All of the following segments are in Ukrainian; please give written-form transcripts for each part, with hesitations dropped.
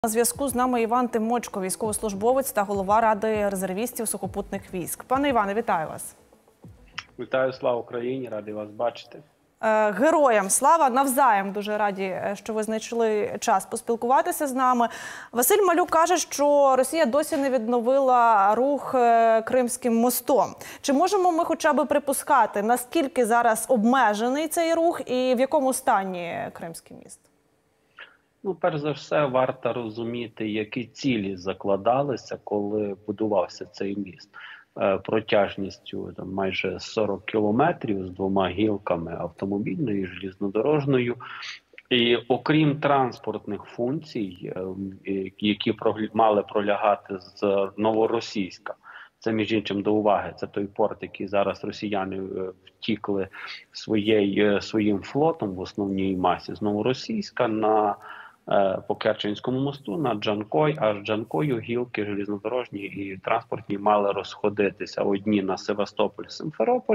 На зв'язку з нами Іван Тимочко, військовослужбовець та голова Ради резервістів сухопутних військ. Пане Іване, вітаю вас. Вітаю, слава Україні, радий вас бачити. Героям слава, навзаєм дуже раді, що ви знайшли час поспілкуватися з нами. Василь Малюк каже, що Росія досі не відновила рух Кримським мостом. Чи можемо ми хоча б припускати, наскільки зараз обмежений цей рух і в якому стані Кримський міст? Ну, перш за все, варто розуміти, які цілі закладалися, коли будувався цей міст. Протяжністю майже 40 кілометрів з двома гілками автомобільною і железнодорожною. І окрім транспортних функцій, які мали пролягати з Новоросійська, це, між іншим, до уваги, це той порт, який зараз росіяни втікли своїм флотом в основній масі з Новоросійська по Керченському мосту на Джанкой, аж Джанкою гілки железнодорожні і транспортні мали розходитися. Одні на Севастополь, Симферополь,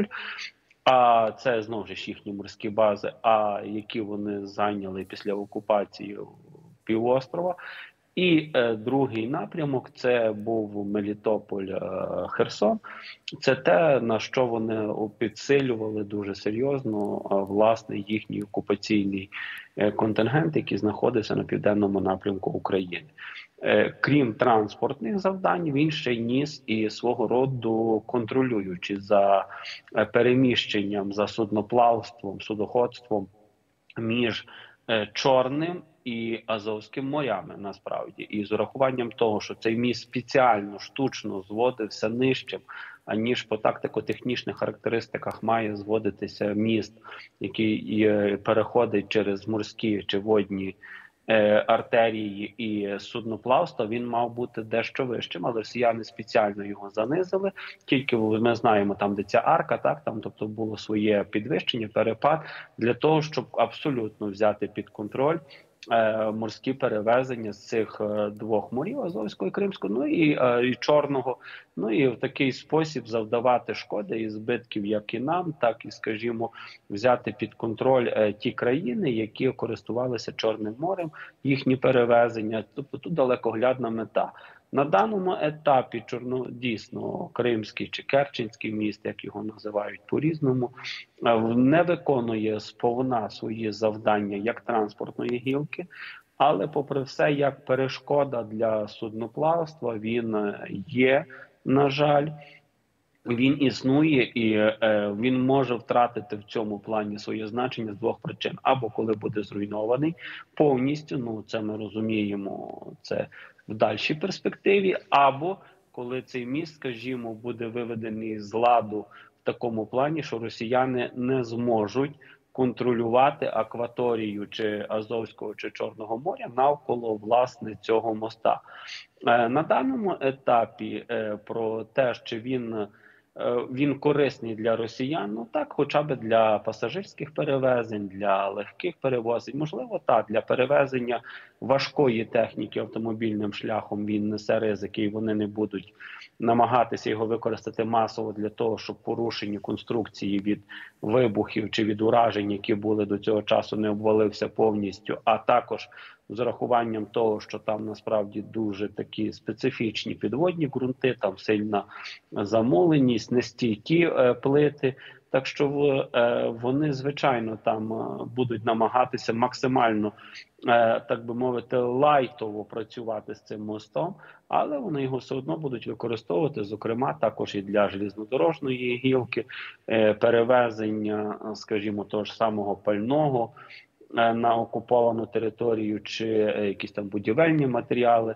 а це знову ж їхні морські бази, а які вони зайняли після окупації півострова. І другий напрямок – це був Мелітополь-Херсон. Це те, на що вони підсилювали дуже серйозно власне їхній окупаційний контингент, який знаходився на південному напрямку України. Крім транспортних завдань, він ще й ніс і свого роду контролюючи за переміщенням, за судноплавством, судоходством між Чорним і Азовським морями, насправді. І з урахуванням того, що цей міст спеціально, штучно зводився нижчим, аніж по тактико-технічних характеристиках має зводитися міст, який переходить через морські чи водні артерії і судноплавства, він мав бути дещо вищим, але росіяни спеціально його занизили. Тільки ми знаємо там, де ця арка, так, там, тобто було своє підвищення, перепад, для того, щоб абсолютно взяти під контроль морські перевезення з цих двох морів, Азовського і Кримського, ну і Чорного, ну і в такий спосіб завдавати шкоди і збитків як і нам, так і, скажімо, взяти під контроль ті країни, які користувалися Чорним морем, їхні перевезення, тобто тут далекоглядна мета. На даному етапі дійсно Кримський чи Керченський міст, як його називають по-різному, не виконує сповна свої завдання як транспортної гілки, але попри все, як перешкода для судноплавства, він є, на жаль. Він існує і він може втратити в цьому плані своє значення з двох причин. Або коли буде зруйнований повністю, ну це ми розуміємо, це в дальшій перспективі, або коли цей міст, скажімо, буде виведений з ладу в такому плані, що росіяни не зможуть контролювати акваторію чи Азовського, чи Чорного моря навколо, власне, цього моста. На даному етапі про те, що він корисний для росіян, ну так, хоча б для пасажирських перевезень, для легких перевозень, можливо, так, для перевезення важкої техніки автомобільним шляхом він несе ризики, і вони не будуть намагатися його використати масово для того, щоб порушені конструкції від вибухів чи від уражень, які були до цього часу, не обвалився повністю, а також з урахуванням того, що там насправді дуже такі специфічні підводні ґрунти, там сильна замоленість, нестійкі плити. Так що вони, звичайно, там будуть намагатися максимально, так би мовити, лайтово працювати з цим мостом, але вони його все одно будуть використовувати, зокрема, також і для железнодорожної гілки, перевезення, скажімо, того ж самого пального на окуповану територію, чи якісь там будівельні матеріали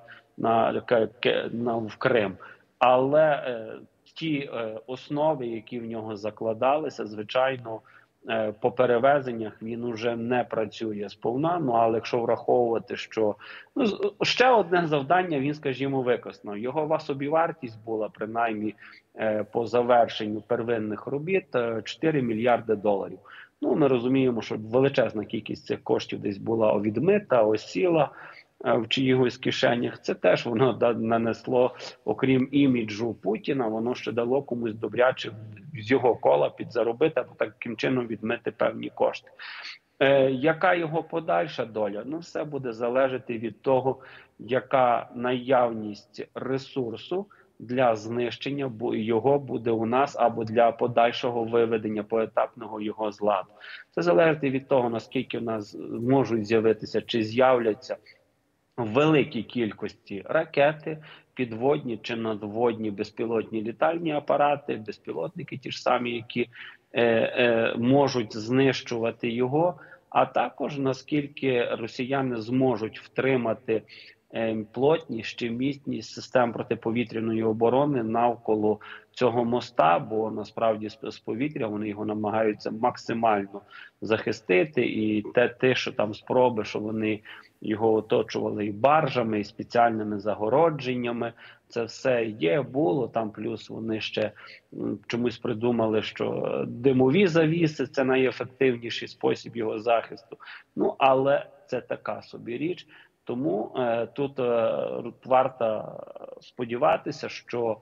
в Крим. Але ті основи, які в нього закладалися, звичайно, по перевезеннях він уже не працює сповна. Ну, але якщо враховувати, що ще одне завдання він, скажімо, виконав. Його собівартість була, принаймні, по завершенню первинних робіт 4 мільярди доларів. Ну, ми розуміємо, що величезна кількість цих коштів десь була відмита, осіла в чиїхось кишенях. Це теж воно нанесло, окрім іміджу Путіна, воно ще дало комусь добряче з його кола підзаробити, або таким чином відмити певні кошти. Яка його подальша доля? Ну, все буде залежати від того, яка наявність ресурсу для знищення його буде у нас, або для подальшого виведення поетапного його з ладу. Це залежить від того, наскільки в нас можуть з'явитися чи з'являться в великій кількості ракети, підводні чи надводні безпілотні літальні апарати, безпілотники ті ж самі, які можуть знищувати його, а також наскільки росіяни зможуть втримати плотність чи міцність систем протиповітряної оборони навколо цього моста, бо насправді з повітря вони його намагаються максимально захистити, і те, що там спроби, що вони його оточували і баржами, і спеціальними загородженнями. Це все є, було там. Плюс вони ще чомусь придумали, що димові завіси це найефективніший спосіб його захисту. Ну але це така собі річ. Тому тут варто сподіватися, що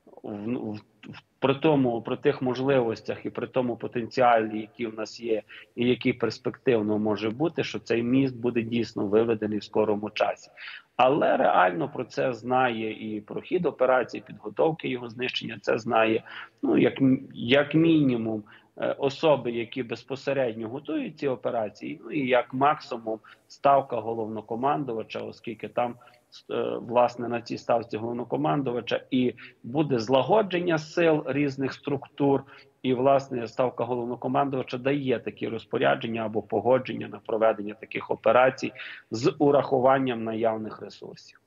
при тих можливостях і при тому потенціалі, який в нас є, і який перспективно може бути, що цей міст буде дійсно виведений в скорому часі. Але реально про це знає і про хід операції, підготовки його знищення, це знає, ну, як мінімум, особи, які безпосередньо готують ці операції, ну і як максимум ставка головнокомандувача, оскільки там власне на цій ставці головнокомандувача і буде злагодження сил різних структур, і власне ставка головнокомандувача дає такі розпорядження або погодження на проведення таких операцій з урахуванням наявних ресурсів.